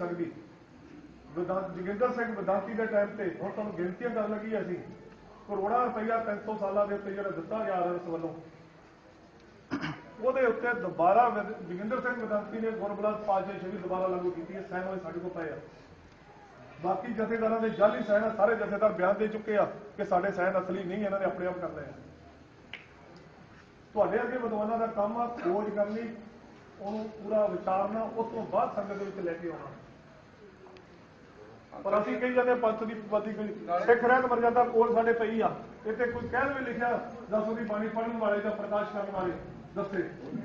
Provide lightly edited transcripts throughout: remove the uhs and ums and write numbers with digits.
सकती। जोगिंदर सिंह वेदांती के टाइम से हम तुहानूं गिनतियां कर लगी असीं करोड़ों रुपया 300 सालों के उत्ते जिहड़ा दिता जा रहा इस वल्लों ਉਹਦੇ ਉੱਤੇ ਦੁਬਾਰਾ ਜੋਗਿੰਦਰ ਸਿੰਘ वेदांती ने गुरबलास पातशाही ਦੁਬਾਰਾ लागू की है। सैन ਸਾਡੇ ਕੋਲ ਪਏ ਆ। बाकी जथेदारों के जाली सैन सारे जथेदार बयान दे चुके हैं कि साढ़े सैन असली नहीं, इन्होंने अपने आप कर लिया। तुहाडे अगे विद्वानां दा काम आ खोज करनी, उन्होंने पूरा विचारना, उस तो बाद संगत दे विच लैके आउणा। पर असीं कही जाते पंथ की पाबंदी कोई सिख रहत मर्यादा कोल साडे पई आ, इत्थे कोई कहल भी लिखिया 10 दी बाणी पढ़न वाले या प्रकाश करने वाले दसे,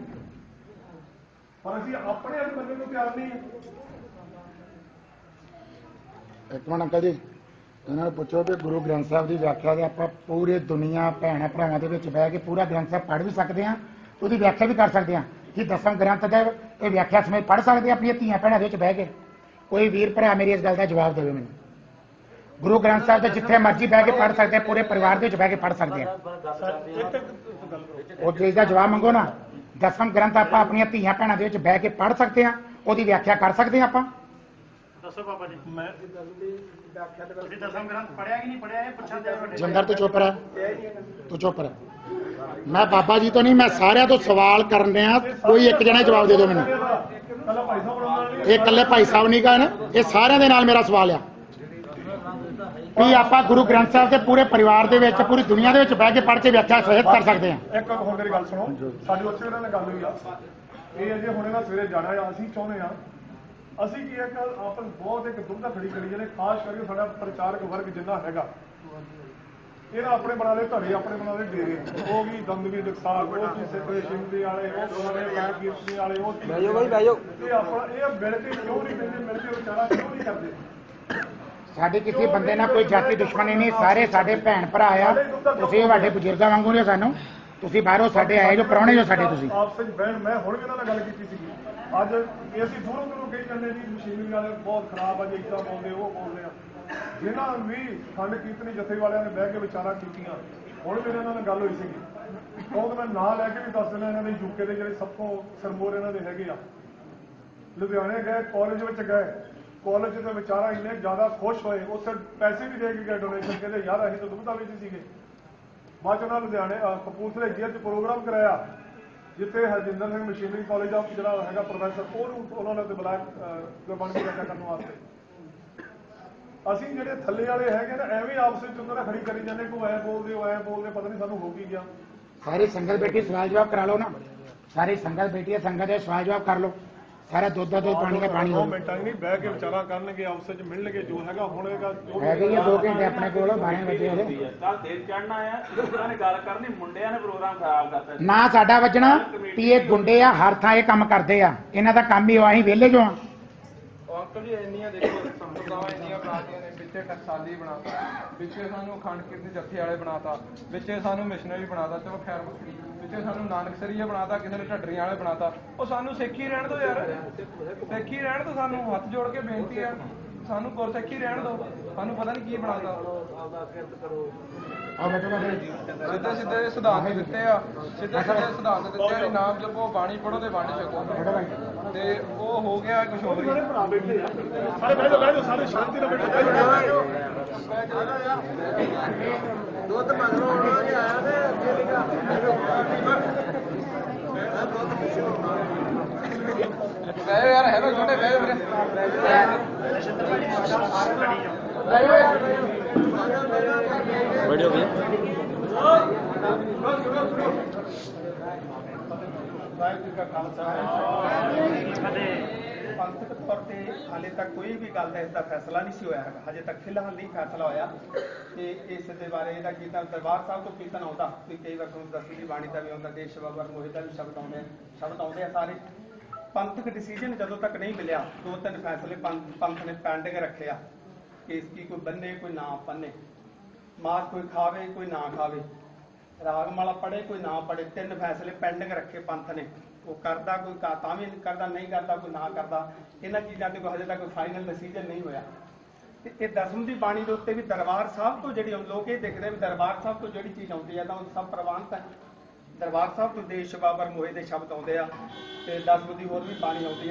पर असीं अपने अज बनने को तैयार नहीं। एक मिनट अंकल जी, इन्होंने पूछो कि गुरु ग्रंथ साहब की व्याख्या से आप पूरे दुनिया भैन भरावां दे विच बह के पूरा ग्रंथ साहब पढ़ भी सकते हैं, उसकी व्याख्या भी कर सकते हैं कि दसम ग्रंथ का ये व्याख्या समेत पढ़ सकते हैं अपनी धीआं भैणां दे विच बह के। कोई वीर भरा मेरी इस गल का जवाब देवे मैनूं। गुरु ग्रंथ साहब तो जिथे मर्जी बह के पढ़ सकते हैं, पूरे परिवार के बह के पढ़ सकते हैं। उस चीज़ का जवाब मंगो ना। दसम ग्रंथ आप अपनी धीआं भैणां दे विच बह के पढ़ सकते हैं, उसकी व्याख्या कर सकते हैं आप। जंदर तू चुप रहा, तू चुप रहा। मैं बाबा जी तो नहीं, मैं सारे तो सवाल करने, कोई एक जने जवाब दे दो मैंने। ये कल्ले भाई साहब नहीं कहा ना, ये सारे दे नाल मेरा सवाल है भी आप गुरु ग्रंथ साहब के पूरे परिवार के विच पूरी दुनिया के बह के पढ़ के व्याख्या सहित कर सकते हैं। एक होर मेरी गल सुनो, साडी उत्थे उन्हां ने गल हुई आ, ये अजे हुणे ना सवेरे जाना है, असीं चाहुंदे आ ਅਸੀਂ ਕੀ ਇੱਕ ਆਪਸ ਬਹੁਤ ਇੱਕ ਦੁਬਦਾ ਖੜੀ ਕਰੀ ਜਾਂਦੇ, ਖਾਸ ਕਰਕੇ ਸਾਡਾ ਪ੍ਰਚਾਰਕ ਵਰਗ ਜਿੰਨਾ ਹੈਗਾ ਇਹਨਾਂ ਆਪਣੇ ਬਣਾ ਲਏ ਧੜੇ, ਆਪਣੇ ਬਣਾ ਲਏ ਡੇਰੇ, ਉਹ ਵੀ ਦੰਦਵੀ ਨੁਕਸਾਨ, ਉਹ ਸਿੱਧੇ ਸ਼ਿੰਦੇ ਵਾਲੇ, ਉਹ ਦੋਨੇ ਕੀਰਤਨੀ ਵਾਲੇ, ਉਹ ਇਹ ਆਪਣਾ ਇਹ ਮਿਲ ਕੇ ਕਿਉਂ ਨਹੀਂ ਪੈਂਦੇ, ਮਿਲ ਕੇ ਵਿਚਾਰਾ ਕਿਉਂ ਨਹੀਂ ਕਰਦੇ। साढ़े किसी बंदे ना कोई जाति दुश्मनी नहीं, सारे साढ़े भैन भरा आ, तुसीं साडे बजुर्गां वांगू ने सानूं, तुसीं बाहरों साडे आए जो प्राहुणे जो साडे तुसीं आपस ਵਿੱਚ ਬਹਿਣ। ਮੈਂ ਹੁਣ ਵੀ ਇਹਨਾਂ ਨਾਲ ਗੱਲ ਕੀਤੀ ਸੀਗੀ, ਅੱਜ ਇਹ ਅਸੀਂ ਦੂਰੋਂ ਦੂਰੋਂ ਕਹੀ ਜਾਂਦੇ ਜੀ ਮਸ਼ੀਨਰੀ ਵਾਲੇ ਬਹੁਤ ਖਰਾਬ ਆ ਜੀ, ਇੱਦਾਂ ਬੋਲਦੇ ਉਹ ਬੋਲਦੇ ਆ। ਜਿਨ੍ਹਾਂ ਵੀ ਖੰਡ ਕੀਰਤਨੀ ਜਥੇ ਵਾਲਿਆਂ ਨੇ ਬਹਿ ਕੇ ਵਿਚਾਰਾਂ ਕੀਤੀਆਂ, ਹੁਣ ਵੀ ਇਹਨਾਂ ਨਾਲ ਗੱਲ ਹੋਈ ਸੀਗੀ, ਕਿਉਂਕਿ ਮੈਂ ਨਾਂ ਲੈ ਕੇ ਵੀ ਦੱਸ ਦੇਣਾ, ਇਹਨਾਂ ਦੇ ਯੂਕੇ ਦੇ ਜਿਹੜੇ ਸਭ ਤੋਂ ਸਰਮੋਰ ਇਹਨਾਂ ਦੇ ਹੈਗੇ ਆ, ਲੁਧਿਆਣੇ ਗਏ, ਕਾਲਜ ਵਿੱਚ ਗਏ, ਕਾਲਜ ਦੇ ਵਿਚਾਰਾ ਇੰਨੇ ਜ਼ਿਆਦਾ ਖੁਸ਼ ਹੋਏ, ਉੱਥੇ ਪੈਸੇ ਵੀ ਦੇ ਕੇ ਗਏ ਡੋਨੇਸ਼ਨ, ਕਹਿੰਦੇ ਯਾਰ ਅਸੀਂ ਤਾਂ ਦੁਬਦਾ ਵਿੱਚ ਸੀਗੇ। ਬਾਅਦ 'ਚ ਉਹਨਾਂ ਲੁਧਿਆਣੇ ਕਪੂਰਥਲੇ ਜੇਲ੍ਹ 'ਚ ਪ੍ਰੋਗਰਾਮ ਕਰਾਇਆ, ਜਿੱਥੇ ਹਰਜਿੰਦਰ ਸਿੰਘ ਮਸ਼ੀਨਰੀ ਕਾਲਜ ਦਾ ਜਿਹੜਾ ਹੈਗਾ ਪ੍ਰੋਫੈਸਰ, ਉਹਨੂੰ ਉਹਨਾਂ ਨੇ ਬੁਲਾਇਆ ਬਣ ਕੇ ਚਰਚਾ ਕਰਨ ਵਾਸਤੇ। ਅਸੀਂ ਜਿਹੜੇ ਥੱਲੇ ਵਾਲੇ ਹੈਗੇ ਨਾ ਐਵੇਂ ਆਪਸ ਵਿੱਚ ਉਹਨਾਂ ਨਾਲ ਖੜੀ ਕਰੀ ਜਾਂਦੇ, ਕੋਈ ਐ ਬੋਲਦੇ ਉਹ ਐ ਬੋਲਦੇ, ਪਤਾ ਨਹੀਂ ਸਾਨੂੰ ਹੋ ਕੀ ਗਿਆ। सारी संगत बेटी सवाल जवाब करा लो ना, सारी संगत बेटी है, संगत है, सवाल जवाब कर लो, सारा दूध का दूध पानी का पानी। 2 ਮਿੰਟਾਂ ਨਹੀਂ ਬਹਿ ਕੇ ਵਿਚਾਰਾ ਕਰਨਗੇ, ਆਪਸ ਵਿੱਚ ਮਿਲਣਗੇ, ਜੋ ਹੈਗਾ ਹੋਣੇਗਾ। ਹੈਗੇ ਹੀ 2 ਘੰਟੇ ਆਪਣੇ ਕੋਲ 12 ਵਜੇ ਉਹਦੇ ਕੱਲ ਦੇਰ ਚੜਨਾ ਆ, ਉਹਨਾਂ ਨੇ ਗੱਲ ਕਰਨੀ, ਮੁੰਡਿਆਂ ਨੇ ਪ੍ਰੋਗਰਾਮ ਖਰਾਬ ਕਰਤਾ ਨਾ ਸਾਡਾ ਵੱਜਣਾ ਵੀ ਇਹ ਗੁੰਡੇ ਆ, ਹਰ ਥਾਂ ਇਹ ਕੰਮ ਕਰਦੇ ਆ, ਇਹਨਾਂ ਦਾ ਕੰਮ ਹੀ ਅਸੀਂ ਵਿਹਲੇ ਜੋ ਆ। ਅੰਕਲ ਜੀ ਇੰਨੀਆਂ ਦੇਖੋ ਸੰਪਰਦਾਵਾਂ ਇੰਨੀਆਂ ਬਣਾਤੀਆਂ ਨੇ, ਵਿੱਚੇ ਟਕਸਾਲੀ ਬਣਾਤਾ, ਵਿੱਚੇ ਸਾਨੂੰ ਅਖੰਡ ਕੀਰਤਨ ਜੱਥੇ ਵਾਲੇ ਬਣਾਤਾ, ਵਿੱਚੇ ਸਾਨੂੰ ਮਿਸ਼ਨਰੀ ਬਣਾਤਾ, ਚਲੋ ਖੈਰ ਵਿੱਚੇ ਸਾਨੂੰ ਨਾਨਕਸਰੀਏ ਬਣਾਤਾ, ਕਿਸੇ ਨੇ ਢੱਡਰੀਆਂ ਵਾਲੇ ਬਣਾਤਾ। ਉਹ ਸਾਨੂੰ ਸਿੱਖੀ ਰਹਿਣ ਦਿਓ ਯਾਰ, ਸਿੱਖੀ ਰਹਿਣ ਦਿਓ, ਸਾਨੂੰ ਹੱਥ ਜੋੜ ਕੇ ਬੇਨਤੀ ਆ, ਸਾਨੂੰ ਗੁਰਸਿੱਖੀ ਰਹਿਣ ਦਿਓ, ਸਾਨੂੰ ਪਤਾ ਨਹੀਂ ਕੀ ਬਣਾਤਾ। ਸਿੱਧੇ ਸਿੱਧੇ ਸਿਧਾਂਤ ਦਿੱਤੇ ਆ, ਸਿੱਧੇ ਸਿੱਧੇ ਸਿਧਾਂਤ ਦਿੱਤੇ ਆ, ਨਾਮ ਜਪੋ, ਬਾਣੀ ਪੜੋ ਤੇ ਵੰਡ ਛਕੋ, ਤੇ ਉਹ ਹੋ ਗਿਆ ਕੁਛ ਹੋਰ ਹੀ। ਸਾਰੇ ਬਹਿ ਜਾਓ, ਸਾਰੇ ਸ਼ਾਂਤੀ ਨਾਲ ਬੈਠੋ। ਦੁੱਧ ਮੰਗਣੋਂ ਆਉਣਾ ਕਿ ਆਇਆ ਤੇ ਅੱਗੇ ਲਿਖਾ ਗਏ ਯਾਰ, ਹੈਲੋ ਛੋਟੇ ਗਏ ਵੀਰੇ, ਵੀਡੀਓ ਵੀ ਵਾਹਿਗੁਰੂ ਦਾ ਖਾਲਸਾ ਪੰਥਕ ਤੌਰ ਤੇ ਹਾਲੇ ਤੱਕ ਕੋਈ ਵੀ ਗੱਲ ਦਾ ਇਸ ਦਾ ਫੈਸਲਾ ਨਹੀਂ ਸੀ ਹੋਇਆ ਹੈਗਾ, ਹਜੇ ਤੱਕ ਫਿਲਹਾਲ ਨਹੀਂ ਫੈਸਲਾ ਹੋਇਆ ਕਿ ਇਸ ਦੇ ਬਾਰੇ ਇਹਦਾ ਕੀਰਤਨ ਦਰਬਾਰ ਸਾਹਿਬ ਤੋਂ ਕੀਰਤਨ ਆਉਂਦਾ, ਵੀ ਕਈ ਵਾਰ ਤੁਹਾਨੂੰ ਦਸਵੀਂ ਦੀ ਬਾਣੀ ਦਾ ਵੀ ਆਉਂਦਾ, ਦੇਸ਼ ਬਾਬਾ ਮੋਹਿਤ ਦਾ ਵੀ ਸ਼ਬਦ ਆਉਂਦੇ ਆ ਸਾਰੇ। ਪੰਥਕ ਡਿਸੀਜਨ ਜਦੋਂ ਤੱਕ ਨਹੀਂ ਮਿਲਿਆ, 2-3 ਫੈਸਲੇ ਪੰਥ ਨੇ ਪੈਂਡਿੰਗ ਰੱਖਿਆ ਕਿ ਇਸ ਕੀ ਕੋਈ ਬੰਨੇ ਕੋਈ ਨਾ ਬੰਨੇ, ਮਾਸ ਕੋਈ ਖਾਵੇ ਕੋਈ ਨਾ ਖਾਵੇ, ਰਾਗਮਾਲਾ ਪੜ੍ਹੇ ਕੋਈ ਨਾ ਪੜ੍ਹੇ, 3 ਫੈਸਲੇ ਪੈਂਡਿੰਗ ਰੱਖੇ ਪੰਥ ਨੇ। ਉਹ ਕਰਦਾ ਕੋਈ ਤਾਂ ਵੀ ਕਰਦਾ, ਨਹੀਂ ਕਰਦਾ ਕੋਈ ਨਾ ਕਰਦਾ। ਇਹਨਾਂ ਚੀਜ਼ਾਂ ਤੇ ਕੋਈ ਹਜੇ ਤੱਕ ਕੋਈ ਫਾਈਨਲ ਡਿਸੀਜਨ ਨਹੀਂ ਹੋਇਆ। ਤੇ ਇਹ ਦਸਮ ਦੀ ਬਾਣੀ ਦੇ ਉੱਤੇ ਵੀ ਦਰਬਾਰ ਸਾਹਿਬ ਤੋਂ ਜਿਹੜੀ ਲੋਕ ਇਹ ਦੇਖਦੇ ਵੀ ਦਰਬਾਰ ਸਾਹਿਬ ਤੋਂ ਜਿਹੜੀ ਚੀਜ਼ ਆਉਂਦੀ ਹੈ ਤਾਂ ਉਹ ਸਭ ਪ੍ਰਵਾਨਿਤ ਹੈ। ਦਰਬਾਰ ਸਾਹਿਬ ਤੋਂ ਦੇਸ਼ ਬਾਬਰ ਮੋਹੇ ਦੇ ਸ਼ਬਦ ਆਉਂਦੇ ਆ, ਤੇ ਦਸਮ ਦੀ ਹੋਰ ਵੀ ਬਾਣੀ ਆਉਂਦੀ ਆ।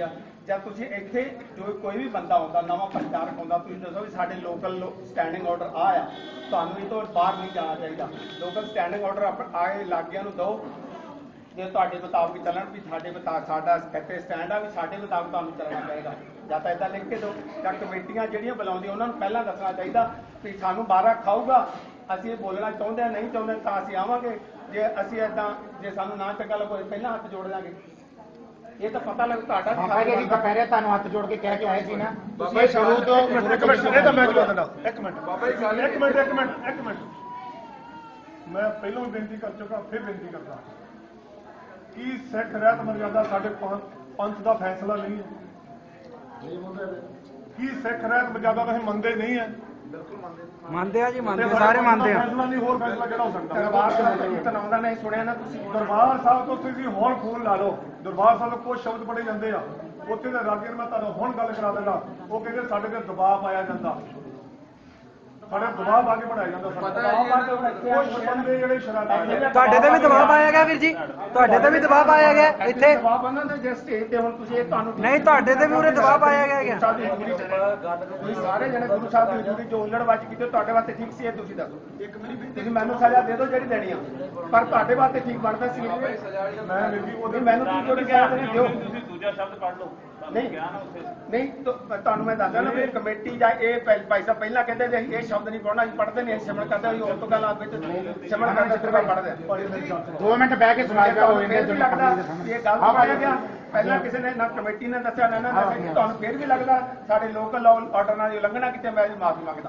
ਜਦ ਤੁਸੀਂ ਇੱਥੇ ਜੋ ਕੋਈ ਵੀ ਬੰਦਾ ਆਉਂਦਾ ਨਵਾਂ ਪ੍ਰਚਾਰਕ ਆਉਂਦਾ ਤੁਸੀਂ ਦੱਸੋ ਵੀ ਸਾਡੇ ਲੋਕਲ ਸਟੈਂਡਿੰਗ ਆਰਡਰ ਆ ਤੁਹਾਨੂੰ ਇਹ ਤੋਂ ਬਾਹਰ ਨਹੀਂ ਜਾਣਾ ਚਾਹੀਦਾ। ਲੋਕਲ ਸਟੈਂਡਿੰਗ ਆਰਡਰ ਆਏ ਇਲਾਕਿਆਂ ਨੂੰ ਦਿਓ ਜੇ ਤੁਹਾਡੇ ਮੁਤਾਬਕ ਚੱਲਣ ਵੀ ਸਾਡੇ ਮੁਤਾਬਕ ਸਾਡਾ ਇੱਥੇ ਸਟੈਂਡ ਆ ਵੀ ਸਾਡੇ ਮੁਤਾਬਕ ਤੁਹਾਨੂੰ ਚੱਲਣਾ ਚਾਹੀਦਾ। ਜਾਂ ਤਾਂ ਇੱਦਾਂ ਲਿਖ ਕੇ ਦਿਓ ਜਾਂ ਕਮੇਟੀਆਂ ਜਿਹੜੀਆਂ ਬੁਲਾਉਂਦੀਆਂ ਉਹਨਾਂ ਨੂੰ ਪਹਿਲਾਂ ਦੱਸਣਾ ਚਾਹੀਦਾ ਵੀ ਸਾਨੂੰ 12 ਖਾਊਗਾ, ਅਸੀਂ ਇਹ ਬੋਲਣਾ ਚਾਹੁੰਦੇ ਹਾਂ ਨਹੀਂ ਚਾਹੁੰਦੇ ਤਾਂ ਅਸੀਂ ਆਵਾਂਗੇ, ਜੇ ਅਸੀਂ ਇੱਦਾਂ ਜੇ ਸਾਨੂੰ ਨਾ ਚੰਗਾ ਲੱਗੇ ਪਹਿਲਾਂ ਹੱਥ ਜੋੜ ਦਾਂਗੇ। ਇਹ ਤਾਂ ਪਤਾ ਲੱਗ ਤੁਹਾਡਾ ਬਾਬਾ ਜੀ ਅਸੀਂ ਦੁਪਹਿਰੇ ਤੁਹਾਨੂੰ ਹੱਥ ਜੋੜ ਕੇ ਕਹਿ ਕੇ ਆਏ ਸੀ ਨਾ ਬਾਬਾ ਜੀ ਸ਼ੁਰੂ ਤੋਂ ਇੱਕ ਮਿੰਟ ਇਹ ਤਾਂ ਮੈਂ ਜਵਾਬ ਦਿੰਦਾ। ਇੱਕ ਮਿੰਟ ਬਾਬਾ ਜੀ ਗੱਲ ਇੱਕ ਮਿੰਟ ਮੈਂ ਪਹਿਲਾਂ ਵੀ ਬੇਨਤੀ ਕਰ ਚੁੱਕਾ, ਫਿਰ ਬੇਨਤੀ ਕਰਦਾ ਕਿ ਸਿੱਖ ਰਹਿਤ ਮਰਜ਼ਾਦਾ ਸਾਡੇ ਪੰਥ ਦਾ ਫੈਸਲਾ ਨਹੀਂ ਹੈ। ਕੀ ਸਿੱਖ ਰਹਿਤ ਮਰਜ਼ਾਦਾ ਤੁਸੀਂ ਮੰਨਦੇ ਨਹੀਂ ਹੈ? ਮੰਨਦੇ ਆ ਜੀ, ਮੰਨਦੇ ਸਾਰੇ ਮੰਨਦੇ ਆ। ਫੈਸਲਾ ਨਹੀਂ, ਹੋਰ ਫੈਸਲਾ ਕਿਹੜਾ ਹੋ ਸਕਦਾ? ਦਰਬਾਰ ਸਾਹਿਬ ਦਾ ਕੀਰਤਨ ਆਉਂਦਾ ਨਹੀਂ ਸੁਣਿਆ ਨਾ ਤੁਸੀਂ? ਦਰਬਾਰ ਸਾਹਿਬ ਤੋਂ ਤੁਸੀਂ ਹੁਣ ਫੋਨ ਲਾ ਲਓ, ਦਰਬਾਰ ਸਾਹਿਬ ਤੋਂ ਕੁਝ ਸ਼ਬਦ ਪੜੇ ਜਾਂਦੇ ਆ ਉੱਥੇ ਦੇ ਰਾਗੇ ਨੂੰ ਮੈਂ ਤੁਹਾਨੂੰ ਹੁਣ ਗੱਲ ਕਰਾ ਦਿੰਦਾ। ਉਹ ਕਹਿੰਦੇ ਸਾਡੇ ਤੇ ਦਬਾਅ ਪਾਇਆ ਜਾਂਦਾ, ਸਾਡੇ ਦਬਾਅ ਪਾ ਕੇ ਬਣਾਇਆ ਜਾਂਦਾ। ਕੁਝ ਬੰਦੇ ਜਿਹੜੇ ਸ਼ਰਾਰਤੀ ਤੁਹਾਡੇ ਤੇ ਵੀ ਦਬਾਅ ਪਾਇਆ ਗਿਆ ਵੀਰ ਜੀ, ਤੁਹਾਡੇ ਤੇ ਵੀ ਦਬਾਅ ਪਾਇਆ ਗਿਆ ਇੱਥੇ? ਦਬਾਅ ਬੰਨਾਂ ਦੇ ਜਿਸ ਸਟੇਜ ਤੇ ਹੁਣ ਤੁਸੀਂ ਇਹ ਤੁਹਾਨੂੰ ਨਹੀਂ, ਤੁਹਾਡੇ ਤੇ ਵੀ ਉਰੇ ਦਬਾਅ ਪਾਇਆ ਗਿਆ ਹੈਗਾ। ਤੁਸੀਂ ਸਾਰੇ ਜਣੇ ਗੁਰੂ ਸਾਹਿਬ ਦੀ ਹਜ਼ੂਰੀ ਜੋ ਉਲੜਬਾਜ਼ੀ ਕੀਤੀ ਤੁਹਾਡੇ ਵਾਸਤੇ ਠੀਕ ਸੀ? ਇਹ ਤੁਸੀਂ ਦੱਸੋ। ਤੁਸੀਂ ਮੈਨੂੰ ਸਜ਼ਾ ਦੇ ਦਿਓ ਜਿਹੜੀ ਦੇਣੀ ਆ, ਪਰ ਤੁਹਾਡੇ ਵਾਸਤੇ ਠੀਕ ਬਣਦਾ ਸੀ? ਮੈਂ ਵੀ ਉਹਦੇ ਮੈਨੂੰ ਤੁਸੀਂ ਜਿਹੜੀ ਸਜ਼ਾ ਦੇਣੀ ਦਿਓ। ਤੁਸੀਂ ਦੂਜਾ ਸ਼ਬਦ ਪੜ੍ਹ ਲਓ, ਨਹੀਂ ਨਹੀਂ ਤੁਹਾਨੂੰ ਮੈਂ ਦੱਸਦਾ ਨਾ ਵੀ ਕਮੇਟੀ ਜਾਂ ਇਹ ਭਾਈ ਸਾਹਿਬ ਪਹਿਲਾਂ ਕਹਿੰਦੇ ਸੀ ਇਹ ਸ਼ਬਦ ਨਹੀਂ ਪੜ੍ਹਨਾ, ਅਸੀਂ ਪੜ੍ਹਦੇ ਨਹੀਂ, ਅਸੀਂ ਸਿਮਰਨ ਕਰਦੇ, ਅਸੀਂ ਹੋਰ ਤੋਂ ਗੱਲ ਵਿੱਚ ਸਿਮਰਨ ਕਰਦੇ ਸਿਰਫ ਪੜ੍ਹਦੇ ਆ। 2 ਮਿੰਟ ਬਹਿ ਕੇ ਸੁਣਾ ਜਾਓ ਤੁਹਾਨੂੰ ਫਿਰ ਵੀ ਲੱਗਦਾ ਇਹ ਗਲਤ ਪੜਿਆ ਗਿਆ? ਪਹਿਲਾਂ ਕਿਸੇ ਨੇ ਨਾ ਕਮੇਟੀ ਨੇ ਦੱਸਿਆ ਨਾ ਦੱਸਿਆ, ਤੁਹਾਨੂੰ ਫਿਰ ਵੀ ਲੱਗਦਾ ਸਾਡੇ ਲੋਕਲ ਲਾਅ ਆਰਡਰਾਂ ਦੀ ਉਲੰਘਣਾ ਕੀਤੀ? ਮੈਂ ਮਾਫੀ ਮੰਗਦਾ।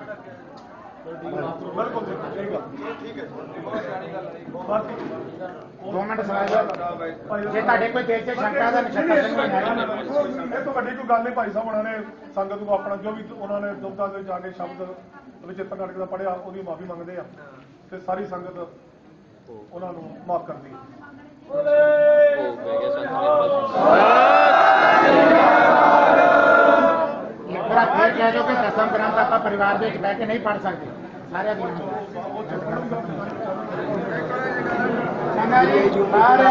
ਬਿਲਕੁਲ ਠੀਕ ਆ, ਠੀਕ ਹੈ। 2 ਮਿੰਟ ਸੁਣਾ ਜਾਓ। ਜੇ ਤੁਹਾਡੇ ਕੋਈ ਦਿਲ 'ਚ ਸ਼ੰਕਾ ਦਾ ਨਛੱਤਰ ਸਿੰਘ ਨਹੀਂ ਹੈ ਇਹ ਤੋਂ ਵੱਡੀ ਕੋਈ ਗੱਲ ਨਹੀਂ। ਭਾਈ ਸਾਹਿਬ ਉਹਨਾਂ ਨੇ ਸੰਗਤ ਨੂੰ ਆਪਣਾ ਜੋ ਵੀ ਉਹਨਾਂ ਨੇ ਦੁਬਦਾ ਦੇ ਜਾ ਕੇ ਸ਼ਬਦ ਵਿੱਚ ਚਿੱਤਰ ਨਾਟਕ ਦਾ ਪੜਿਆ ਉਹਦੀ ਮਾਫੀ ਮੰਗਦੇ ਆ ਤੇ ਸਾਰੀ ਸੰਗਤ ਉਹਨਾਂ ਨੂੰ ਮਾਫ ਕਰਦੀ ਹੈ। ਇੱਕ ਵਾਰ ਫੇਰ ਕਹਿ ਦਿਓ ਕਿ ਦਸਮ ਗ੍ਰੰਥ ਆਪਾਂ ਪਰਿਵਾਰ ਦੇ ਵਿੱਚ ਬਹਿ ਕੇ ਨਹੀਂ ਪੜ੍ਹ ਸਕਦੇ ਸਾਰਿਆਂ ਦੀ ਚੰਗਾ ਜੀ ਸਾਰੇ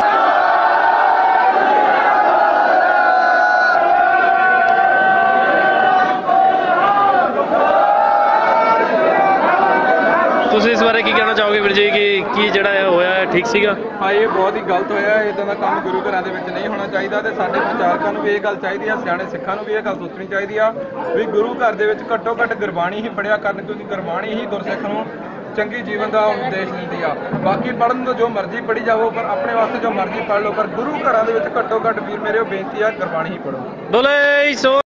ਤੁਸੀਂ ਇਸ ਬਾਰੇ ਕੀ ਕਹਿਣਾ ਚਾਹੋਗੇ ਵੀਰ ਜੀ ਕਿ ਕੀ ਜਿਹੜਾ ਇਹ ਹੋਇਆ ਹੈ ਠੀਕ ਸੀਗਾ? ਹਾਂ, ਇਹ ਬਹੁਤ ਹੀ ਗਲਤ ਹੋਇਆ। ਇਦਾਂ ਦਾ ਕੰਮ ਗੁਰੂ ਘਰਾਂ ਦੇ ਵਿੱਚ ਨਹੀਂ ਹੋਣਾ ਚਾਹੀਦਾ ਤੇ ਸਾਡੇ ਪ੍ਰਚਾਰਕਾਂ ਨੂੰ ਵੀ ਇਹ ਗੱਲ ਚਾਹੀਦੀ ਆ, ਸਿਆਣੇ ਸਿੱਖਾਂ ਨੂੰ ਵੀ ਇਹ ਗੱਲ ਸੋਚਣੀ ਚਾਹੀਦੀ ਆ ਵੀ ਗੁਰੂ ਘਰ ਦੇ ਵਿੱਚ ਘੱਟੋ ਘੱਟ ਗੁਰਬਾਣੀ ਹੀ ਪੜ੍ਹਿਆ ਕਰਨ, ਕਿਉਂਕਿ ਗੁਰਬਾਣੀ ਹੀ ਗੁਰਸਿੱਖ ਨੂੰ ਚੰਗੀ ਜੀਵਨ ਦਾ ਉਪਦੇਸ਼ ਦਿੰਦੀ ਆ। ਬਾਕੀ ਪੜ੍ਹਨ ਤੋਂ ਜੋ ਮਰਜ਼ੀ ਪੜ੍ਹੀ ਜਾਵੋ, ਪਰ ਆਪਣੇ ਵਾਸਤੇ ਜੋ ਮਰਜ਼ੀ ਪੜ੍ਹ ਲਓ, ਪਰ ਗੁਰੂ ਘਰਾਂ ਦੇ ਵਿੱਚ ਘੱਟੋ ਘੱਟ ਵੀਰ ਮੇਰੇ ਉਹ ਬੇਨਤੀ ਆ ਗੁਰਬਾਣੀ ਹੀ ਪੜ੍ਹੋ। ਬੋਲੇ ਸੋ